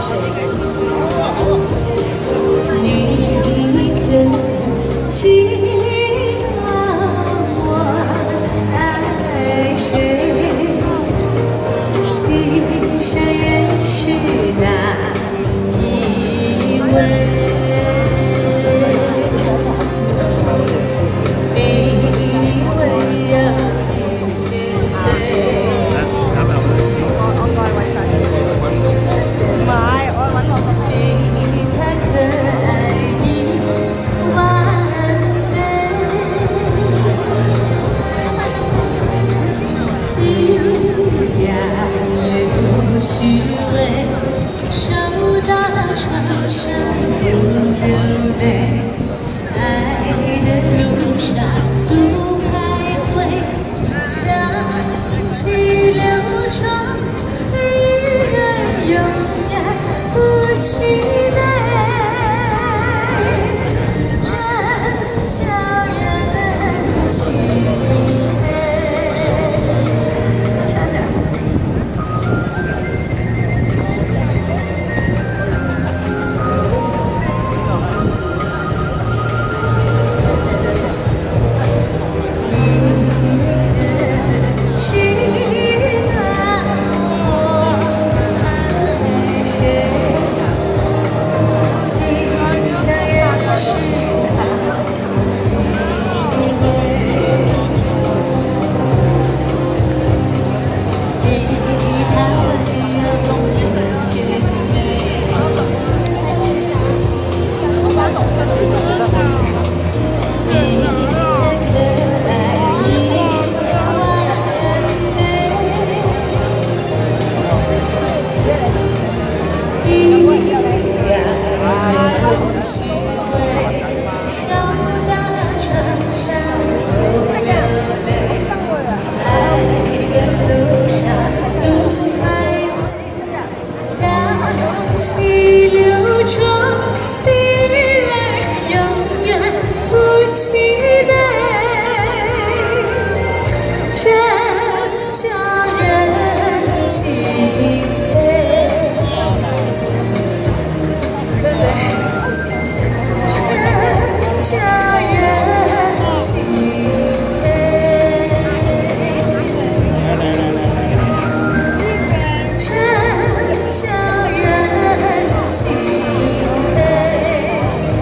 你可知道我爱谁？心上人是哪一位？比你温柔一千倍。 虚伪，手搭船上不流泪，爱的路上不徘徊，想起流转，一人永远不气馁，真叫人钦佩。 虚伪，手搭船上不流泪，爱的路上不徘徊，想起流转的爱，永远不气馁，真叫人钦佩。 叫人钦佩，真叫人钦佩，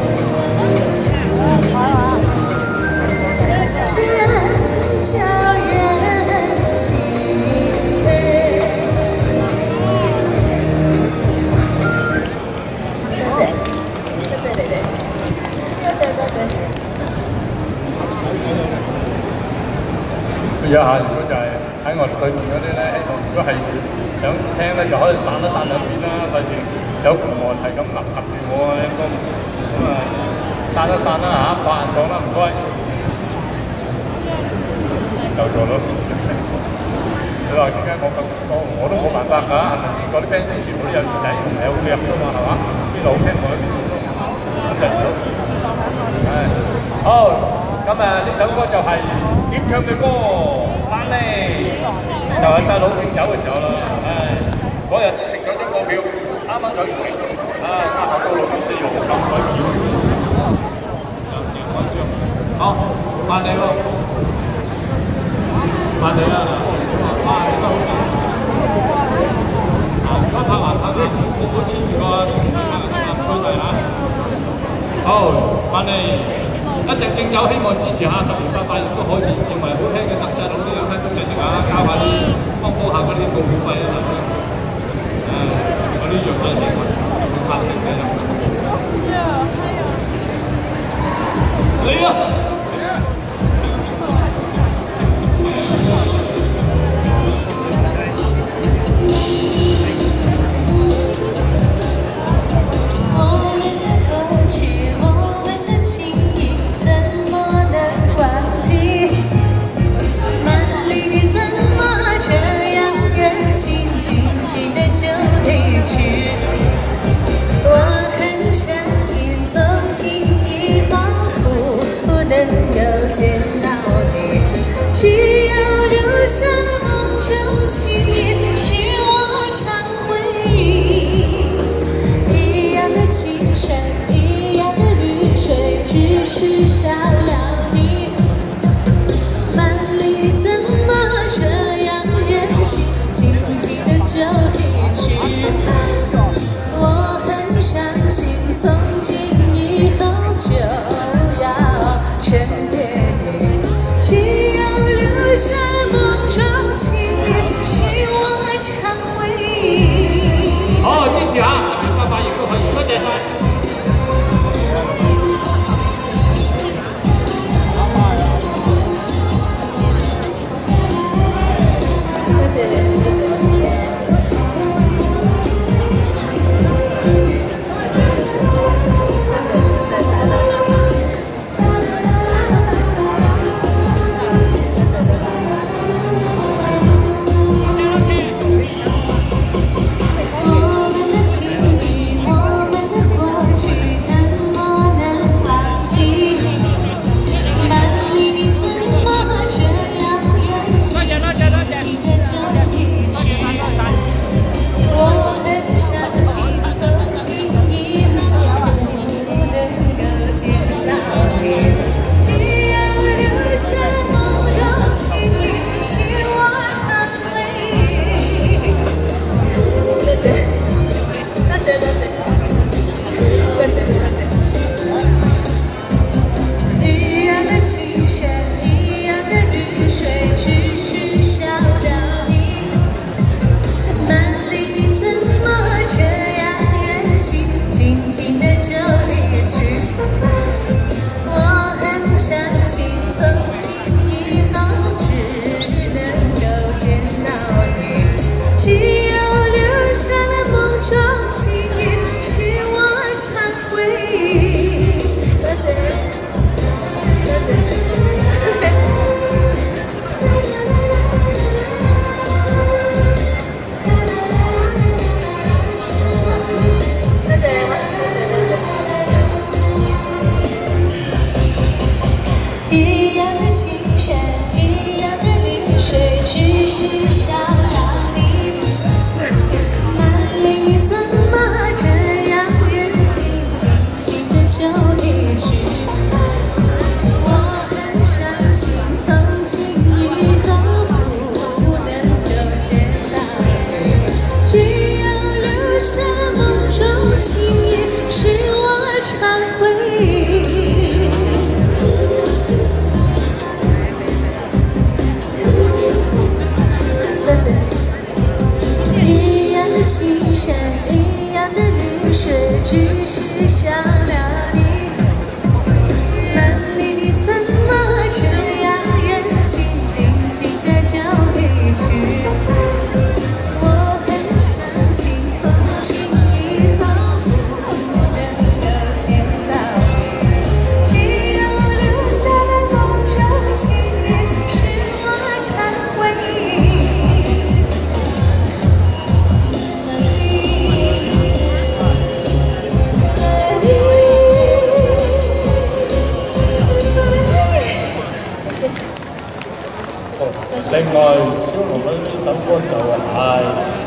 真叫人钦佩。多謝，多謝你哋。 多謝。 有下如果就係喺我哋對面嗰啲咧，希望如果係想聽咧，就可以散一散兩邊啦，費事有同學係咁夾住我啊，咁啊散一散啦嚇，拍眼檔啦，唔該。就咗咯。你話點解我咁疏？我都冇辦法㗎，係咪先？嗰啲 fans 全部都有耳仔，唔係好夾㗎嘛，係嘛？邊度好聽我喺邊度都控制唔到。 好，咁呢首歌就係點唱嘅歌，翻嚟就係細佬敬酒嘅時候啦。嗰日先食咗張告票，啱啱上完鏡，家下到老啲4號咁鬼票，就正開張。好，翻嚟咯，翻嚟啦！如果拍完拍好黐住個前面唔該晒嚇。好，翻嚟。 一直敬酒，希望支持下10年8塊，亦都可以認為好聽嘅特色佬啲有餐中仔食下，交下啲幫下嗰啲告票費啊！嗰啲藥水先拍定嘅嚟啦！ 见到你，只要留下梦中情，是我常回忆。 青山，一样的绿水，只是少了你。万里怎么这样任性，静静的就离去。我很伤心，从今以后就要沉淀你，只有留下梦中情缘，是我常回忆。 好，支持下，快快亦都可以，多謝晒。 多謝你，多謝你。 另外，小龍女呢首歌就係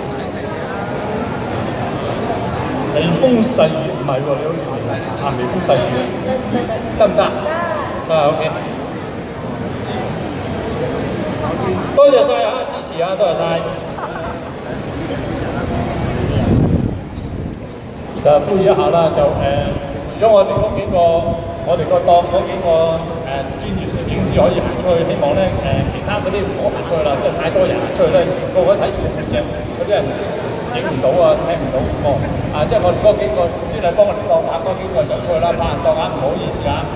微風細雨，唔係喎，你好似啊微風細雨，得唔得？得啊 ，OK。多謝晒啊，支持啊，多謝晒。就呼籲一下啦，就除咗我哋嗰幾個，我哋個檔嗰幾個專業攝影師可以行出去，希望咧其他嗰啲唔好行出去啦，即係太多人行出去咧，個個睇住個背脊，嗰啲人影唔到啊，聽唔到哦。即係我哋嗰幾個先係幫我哋檔額嗰幾個走出去啦，拍人檔額唔好意思啊。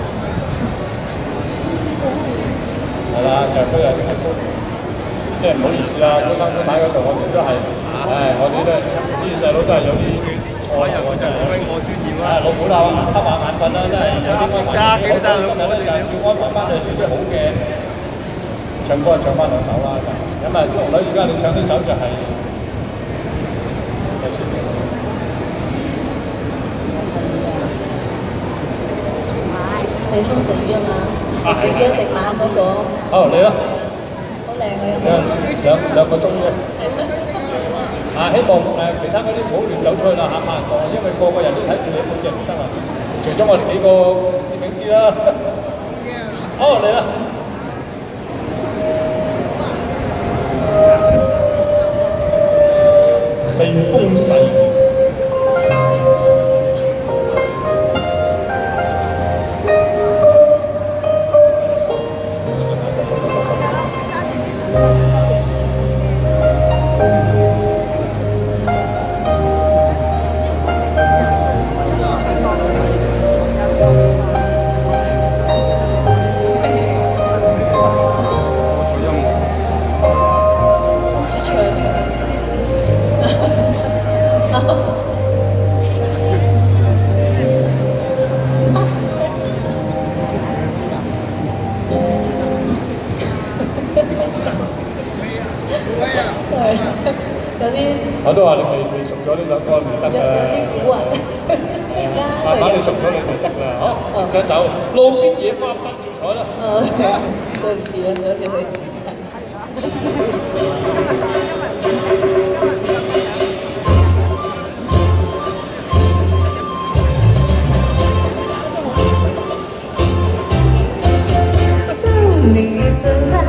係啦，就嗰日即係唔好意思啦，高生高太嗰度我哋都係，我哋都知細佬都係有啲。我真係我專業啦，老虎啦，黑馬眼瞓啦，真係有啲安排。好在今日咧就照安排翻去啲好嘅唱歌唱翻兩首啦。咁啊，小龍女而家你唱呢首就係微風細雨啊嘛，食咗成晚嗰個。 好嚟啦！ 好靚啊！ 兩個鐘啫。 希望其他嗰啲唔好亂走出去啦嚇，拍檔，因為個個人都睇住你背脊唔得啊。除咗我哋幾個攝影師啦，好嚟啦！避風勢。 有啲我都話你未熟咗呢首歌唔得㗎。 有啲古韻，而家慢慢你熟咗你就得啦，好，再走。路邊野花不要採啦。 對唔住啊，阻住佢時間。送你走啦。